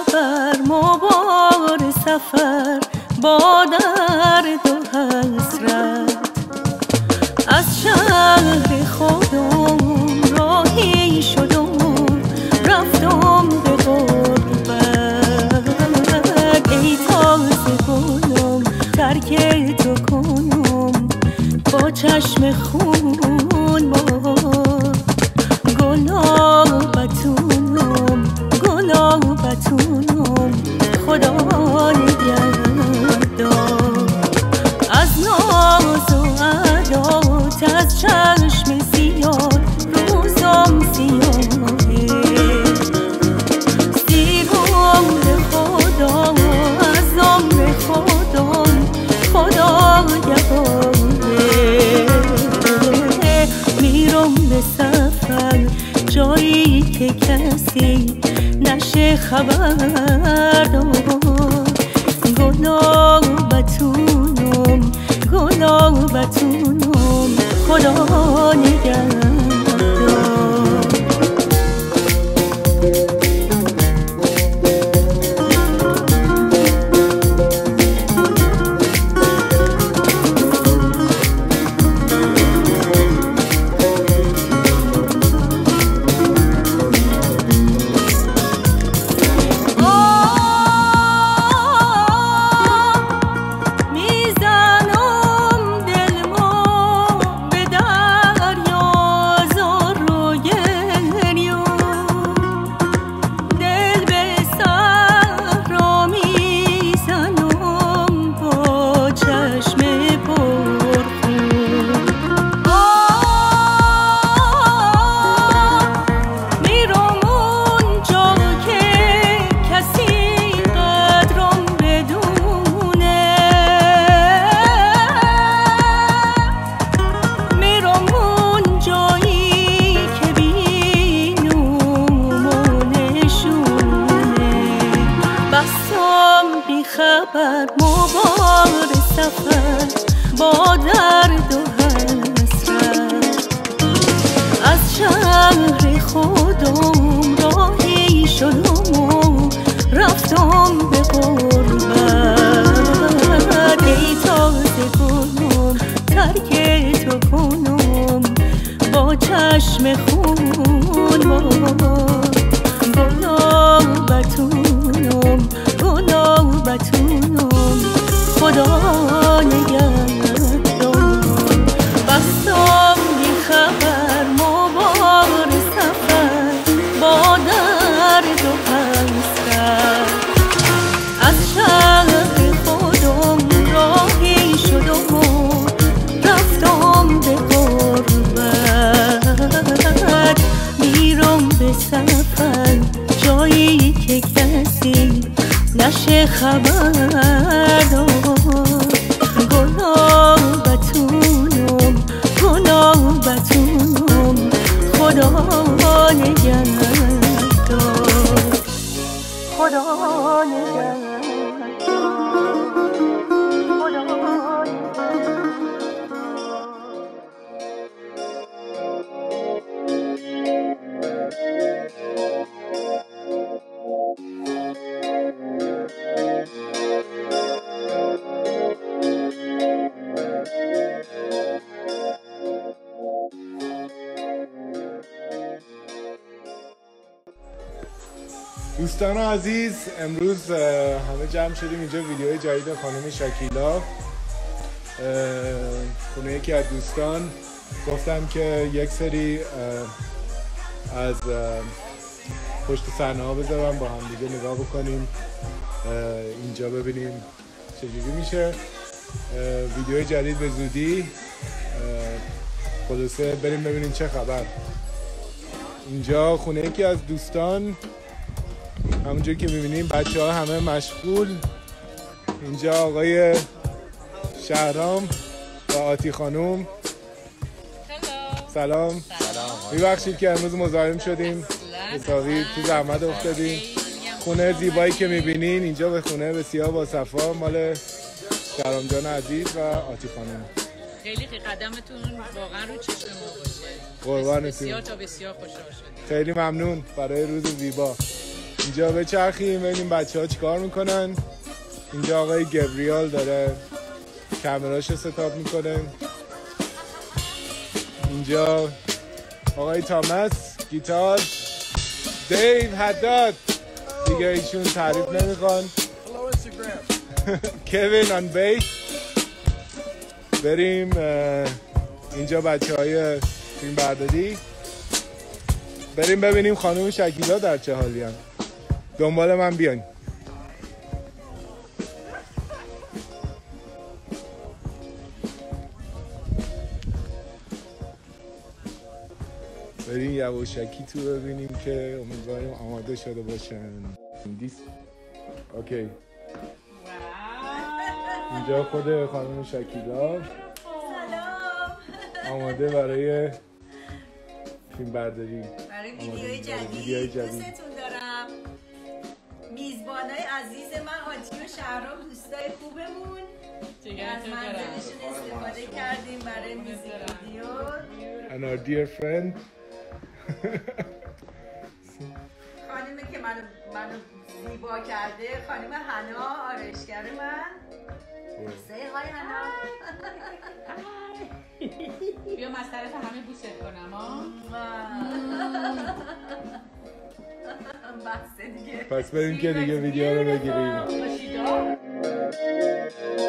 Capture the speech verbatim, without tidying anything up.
خبر مبار سفر با درد و حسرت از شهر خودم راهی شدم رفتم به غربت ای تازه گلم ترک تو کنم با چشم خون با گلابتونم گلابتونم خدا نگهدار از ناز و عدات از چشم زیاد روزم سیاهه سیرم به خدا از عمر خودم خدا نگهداره میرم به سفر جایی که کسی نشه خبر دار گلابتونم گلابتونم خدا نگهدار خبر مبار سفر با درد و حسرت از شهر خودم راهی شدم و رفتم به غربت ای تازه گلم ترک تو کنم با چشم خون با گلابتونم گلابتونم خدا نگهدار بستم بی خبر مبار سفر با درد و حسرت از شهر خودم راهی شدم و رفتم به غربت میرم به سفر جایی که کسی نشه خبر دار گلابتونم گلابتونم خدا نگهدار خدا نگهدار دوستان عزیز، امروز همه جمع شدیم اینجا ویدیوی جدید خانم شکیلا. خونه یکی از دوستان گفتم که یک سری از پشت صحنه ها بذارم با هم دیگه نگاه بکنیم، اینجا ببینیم چجوری میشه. ویدیوی جدید به زودی، خلاصه بریم ببینیم چه خبر. اینجا خونه یکی از دوستان، همونجور که میبینیم بچه ها همه مشغول. اینجا آقای شهرام و آتی خانوم. سلام. میبخشید که امروز مزاحم شدیم، حسابی تو زحمت افتادیم. خونه زیبایی که میبینین اینجا به خونه بسیار با صفا مال شهرام جان عزیز و آتی خانوم. خیلی قدمتون واقعا رو چشم ما باشه. قربانتون. بسیار تا بسیار خوشحال شدیم. خیلی ممنون برای روز زیبا. اینجا بچرخیم ببینیم بچه ها چیکار میکنن. اینجا آقای گبریال داره کامراش ستاپ میکنه. اینجا آقای تامس گیتار، دیو حداد دیگه ایشون تعریف نمیخوان، کوین آن بیس. بریم اینجا بچه های فیلم برداری، بریم ببینیم خانم شکیلا در چه حالی هم. دنبال من بیاین. بریم یواشکی تو ببینیم که امیدواریم آماده شده باشن. دیس اوکی. اینجا خود خانم شکیلا آماده برای فیلم برداری، برای ویدیوی جدید. دوستتون دارم. میزبانای عزیز من آتیو شهرام، دوستای خوبمون از منزلشون استفاده کردیم برای میوزیک ویدیو. And our dear friend خانیمه که منو منو زیبا کرده، خانم حنا آرایشگر من. say hi حنا. بیا من از طرف همه بوست کنم ها. بسته دیگه. پس بریم که دیگه ویدیو رو بگیریم.